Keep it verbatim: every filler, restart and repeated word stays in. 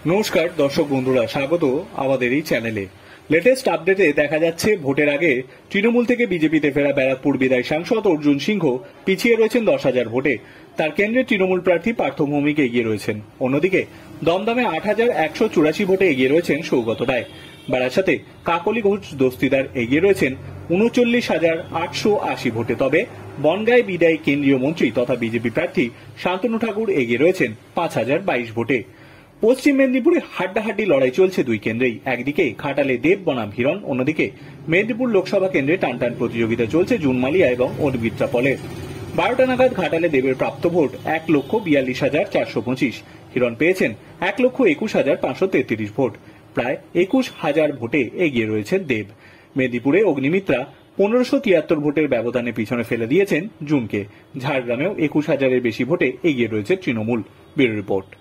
নমস্কার দর্শক বন্ধুরা, স্বাগত আমাদের এই চ্যানেলে। লেটেস্ট আপডেটে দেখা যাচ্ছে ভোটের আগে তৃণমূল থেকে বিজেপিতে ফেরা ব্যারাকপুর বিধায়ক সাংসদ অর্জুন সিংহ পিছিয়ে রয়েছেন দশ হাজার ভোটে। তার কেন্দ্রে তৃণমূল প্রার্থী পার্থ ভৌমিক এগিয়ে রয়েছেন। অন্যদিকে দমদমে আট হাজার একশো চুরাশি ভোটে এগিয়ে রয়েছেন সৌগত রায়। বারাসাতে কাকলি ঘোষ দস্তিদার এগিয়ে রয়েছেন উনচল্লিশ হাজার আটশো আশি ভোটে। তবে বনগাঁয় বিদায়ী কেন্দ্রীয় মন্ত্রী তথা বিজেপি প্রার্থী শান্তনু ঠাকুর এগিয়ে রয়েছেন পাঁচ হাজার বাইশ ভোটে। পশ্চিম মেদিনীপুরে হাড্ডাহাড্ডি লড়াই চলছে দুই কেন্দ্রেই। একদিকে ঘাটালে দেব বনাম হিরণ, অন্যদিকে মেদিনীপুর লোকসভা কেন্দ্রে টানটান প্রতিযোগিতা চলছে জুনমালিয়া এবং অর্বিত্রা পলের। বারোটা নাগাদ ঘাটালে দেবের প্রাপ্ত ভোট এক লক্ষ বিয়াল্লিশ হাজার চারশো পঁচিশ, হিরণ পেয়েছেন এক লক্ষ একুশ হাজার পাঁচশো তেত্রিশ ভোট। প্রায় একুশ হাজার ভোটে এগিয়ে রয়েছেন দেব। মেদিনীপুরে অগ্নিমিত্রা পনেরোশো তিয়াত্তর ভোটের ব্যবধানে পিছনে ফেলে দিয়েছেন জুনকে। ঝাড়গ্রামেও একুশ হাজারের বেশি ভোটে এগিয়ে রয়েছে তৃণমূল। Bureau report.